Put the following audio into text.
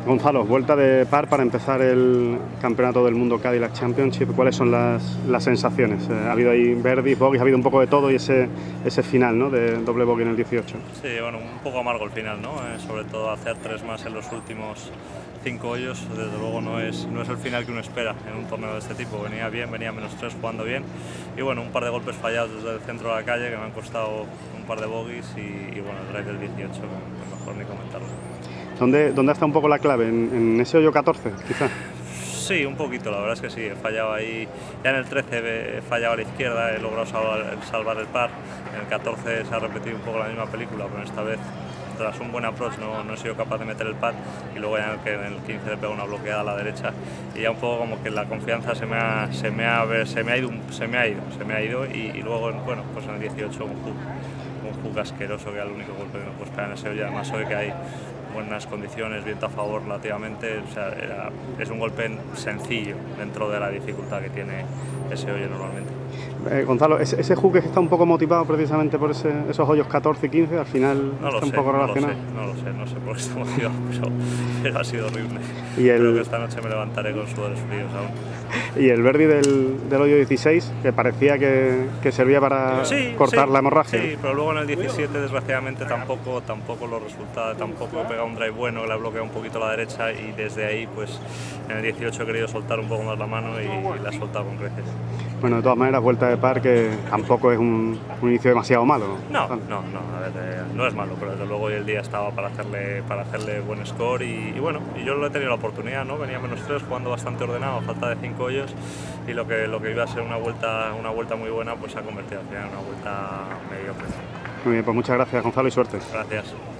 Gonzalo, vuelta de par para empezar el Campeonato del Mundo Cadillac Championship. ¿Cuáles son las sensaciones? Ha habido ahí birdies, bogies, ha habido un poco de todo y ese final, ¿no?, de doble bogey en el 18. Sí, bueno, un poco amargo el final, ¿no? Sobre todo hacer 3 más en los últimos 5 hoyos, desde luego no es el final que uno espera en un torneo de este tipo. Venía bien, venía -3 jugando bien y bueno, un par de golpes fallados desde el centro de la calle que me han costado un par de bogies y bueno, el drive del 18, que mejor ni comentarlo. ¿Dónde está un poco la clave? ¿En ese hoyo 14, quizás? Sí, un poquito, la verdad es que sí, he fallado ahí, ya en el 13 he fallado a la izquierda, he logrado salvar el par, en el 14 se ha repetido un poco la misma película, pero esta vez tras un buen approach no he sido capaz de meter el pad y luego ya en el 15 le pego una bloqueada a la derecha y ya un poco como que la confianza se me ha ido y luego, bueno, pues en el 18 un hook asqueroso, que era el único golpe que no puedo esperar en ese hoyo. Además hoy que hay buenas condiciones, viento a favor relativamente, o sea, es un golpe sencillo dentro de la dificultad que tiene ese hoyo normalmente. Gonzalo, ese hook está un poco motivado precisamente por esos hoyos 14 y 15, al final está un poco relacionado. No sé por qué está motivado, pero ha sido horrible. Y creo que esta noche me levantaré con sudores fríos aún. Y el birdie del hoyo 16, que parecía que servía para cortar la hemorragia. Sí, pero luego en el 17 desgraciadamente tampoco los resultados, tampoco he pegado un drive bueno, que le ha bloqueado un poquito la derecha y desde ahí pues en el 18 he querido soltar un poco más la mano y la he soltado con creces. Bueno, de todas maneras, vuelta de par que tampoco es un inicio demasiado malo. No, a ver, no es malo, pero desde luego hoy el día estaba para hacerle buen score y bueno, y yo lo he tenido la oportunidad, ¿no? Venía -3 jugando bastante ordenado, a falta de 5 hoyos y lo que iba a ser una vuelta muy buena pues se ha convertido al final en una vuelta mediocre. Muy bien, pues muchas gracias, Gonzalo, y suerte. Gracias.